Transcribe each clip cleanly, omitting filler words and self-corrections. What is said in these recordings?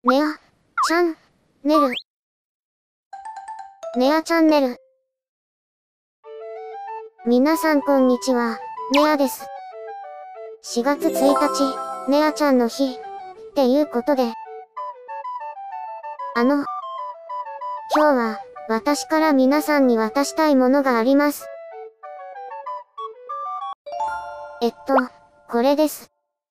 ネアチャンネル。ネアチャンネル。皆さんこんにちは、ネアです。4月1日、ネアちゃんの日、っていうことで。今日は、私から皆さんに渡したいものがあります。これです。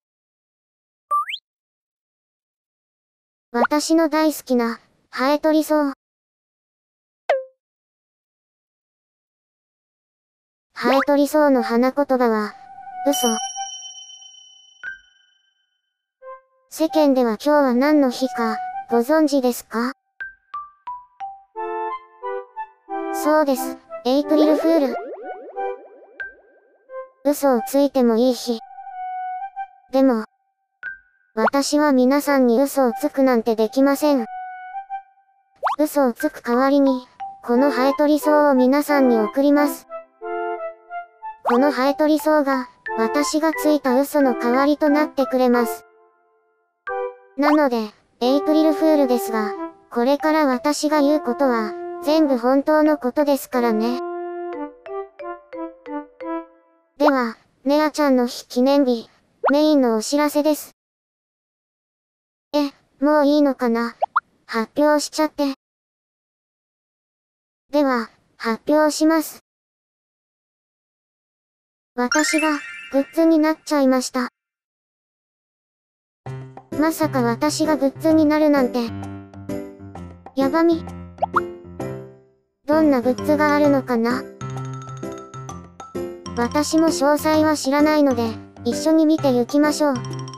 私の大好きな、ハエトリソウ。ハエトリソウの花言葉は、嘘。世間では今日は何の日か、ご存知ですか？そうです、エイプリルフール。嘘をついてもいい日。でも、私は皆さんに嘘をつくなんてできません。嘘をつく代わりに、このハエトリソウを皆さんに送ります。このハエトリソウが、私がついた嘘の代わりとなってくれます。なので、エイプリルフールですが、これから私が言うことは、全部本当のことですからね。では、ネアちゃんの日記念日、メインのお知らせです。もういいのかな？発表しちゃって。では、発表します。私が、グッズになっちゃいました。まさか私がグッズになるなんて。やばみ。どんなグッズがあるのかな？私も詳細は知らないので、一緒に見ていきましょう。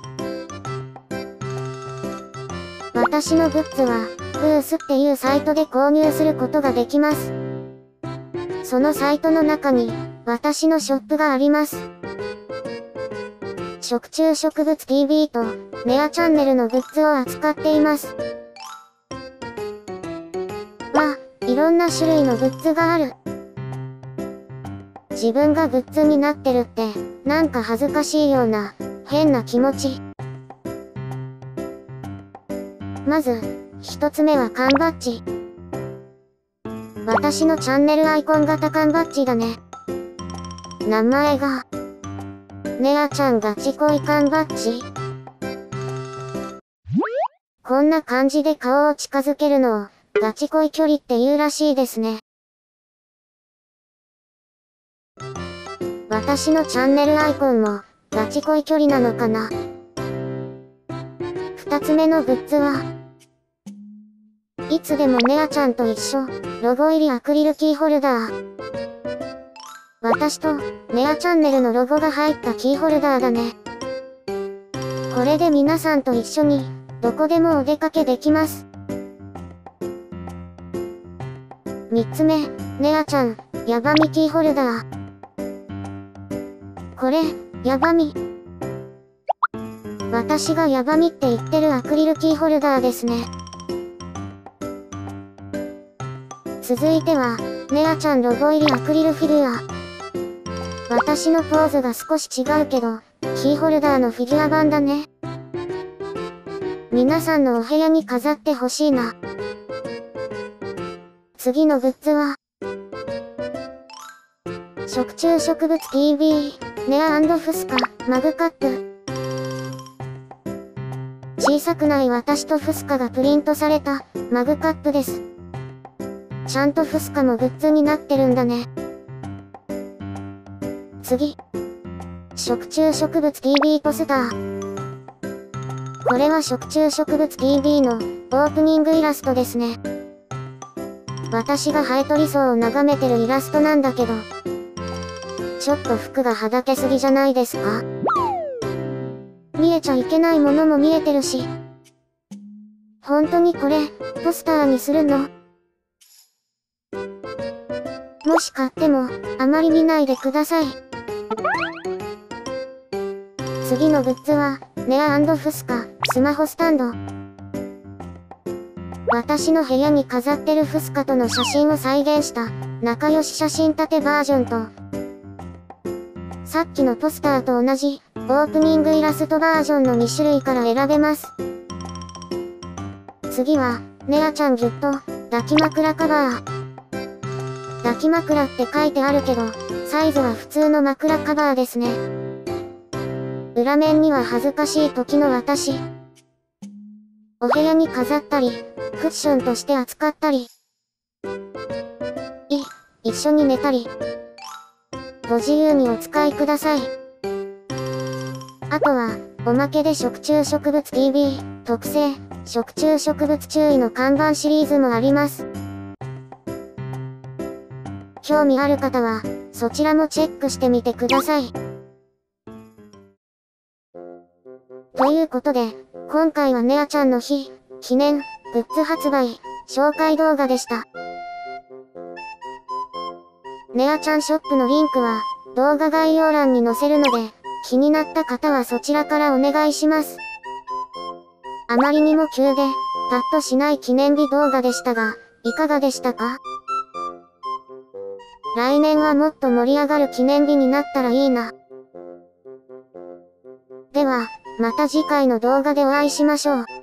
私のグッズは、ブースっていうサイトで購入することができます。そのサイトの中に、私のショップがあります。食虫植物 TV と、ネアチャンネルのグッズを扱っています。いろんな種類のグッズがある。自分がグッズになってるって、なんか恥ずかしいような、変な気持ち。まず、一つ目は缶バッジ。私のチャンネルアイコン型缶バッジだね。名前が、ネアちゃんガチ恋缶バッジ。こんな感じで顔を近づけるのを、ガチ恋距離って言うらしいですね。私のチャンネルアイコンも、ガチ恋距離なのかな。二つ目のグッズは、いつでもネアちゃんと一緒、ロゴ入りアクリルキーホルダー。私と、ネアチャンネルのロゴが入ったキーホルダーだね。これで皆さんと一緒に、どこでもお出かけできます。三つ目、ネアちゃん、ヤバみキーホルダー。これ、ヤバみ。私がヤバみって言ってるアクリルキーホルダーですね。続いては、ネアちゃんロゴ入りアクリルフィギュア。私のポーズが少し違うけど、キーホルダーのフィギュア版だね。皆さんのお部屋に飾ってほしいな。次のグッズは、食虫植物 TV、ネア&フスカ、マグカップ。小さくない私とフスカがプリントされた、マグカップです。ちゃんとフスカもグッズになってるんだね。次。食虫植物 TV ポスター。これは食虫植物 TV のオープニングイラストですね。私がハエトリソウを眺めてるイラストなんだけど、ちょっと服がはだけすぎじゃないですか？見えちゃいけないものも見えてるし。本当にこれ、ポスターにするの？もし買っても、あまり見ないでください。次のグッズは、ネア&フスカ、スマホスタンド。私の部屋に飾ってるフスカとの写真を再現した、仲良し写真立てバージョンと、さっきのポスターと同じ、オープニングイラストバージョンの2種類から選べます。 次は、ネアちゃんギュッと、抱き枕カバー。抱き枕って書いてあるけど、サイズは普通の枕カバーですね。裏面には恥ずかしい時の私。お部屋に飾ったり、クッションとして扱ったり。一緒に寝たり。ご自由にお使いください。あとは、おまけで食虫植物 TV、特製、食虫植物注意の看板シリーズもあります。興味ある方は、そちらもチェックしてみてください。ということで、今回はネアちゃんの日、記念、グッズ発売、紹介動画でした。ネアちゃんショップのリンクは、動画概要欄に載せるので、気になった方はそちらからお願いします。あまりにも急で、パッとしない記念日動画でしたが、いかがでしたか？来年はもっと盛り上がる記念日になったらいいな。では、また次回の動画でお会いしましょう。